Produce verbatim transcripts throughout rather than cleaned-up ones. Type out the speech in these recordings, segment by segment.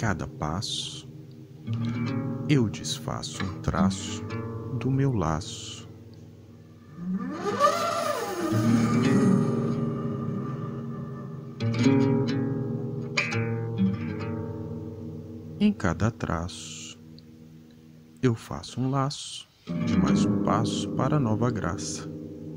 cada passo, eu desfaço um traço do meu laço. Em cada traço, eu faço um laço de mais um passo para a nova graça.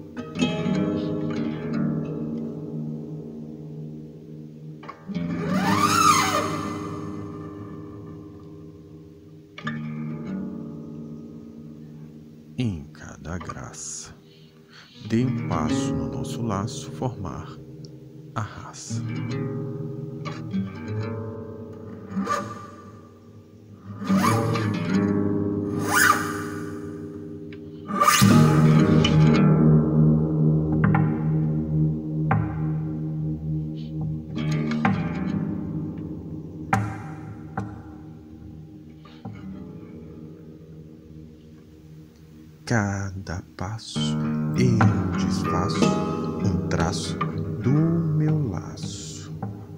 Em cada graça, dê um passo no nosso laço formar a raça. Cada passo eu desfaço um traço do meu laço.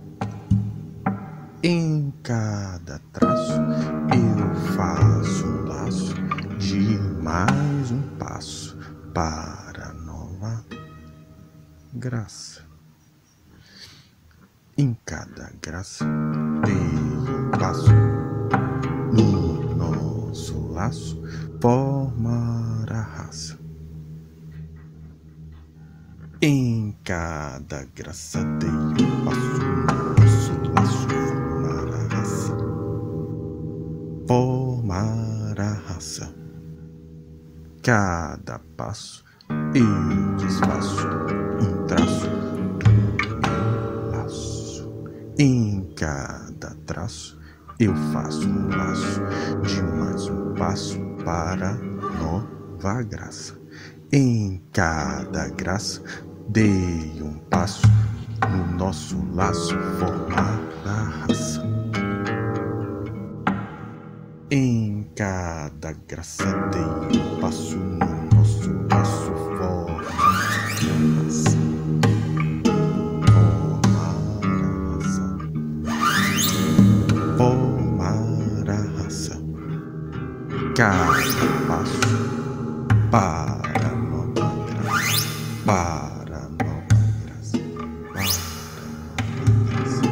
Em cada traço eu faço um laço de mais um passo para a nova graça. Em cada graça dei um passo no nosso laço formar a raça. Em cada graça dei um passo no nosso laço formar a raça. Formar a raça. Cada passo eu desfaço um traço do meu laço. Em cada traço eu faço um laço de mais um passo para nova graça. Em cada graça dei um passo no nosso laço formar a raça. Em cada graça dei um passo no nosso laço formar a raça. Formar a raça. Cada passo para a nova graça, para a nova graça, para a nova graça,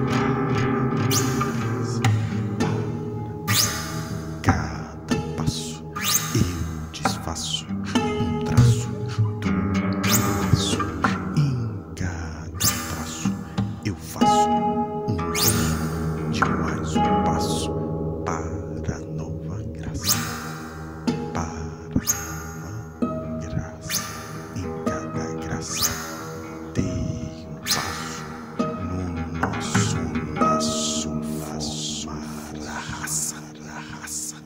para cada passo eu desfaço um traço do meu laço. Em cada traço eu faço um laço de mais um passo para a nova graça, para a nova graça. Em cada graça dei um passo no nosso laço, laço, a raça, a raça.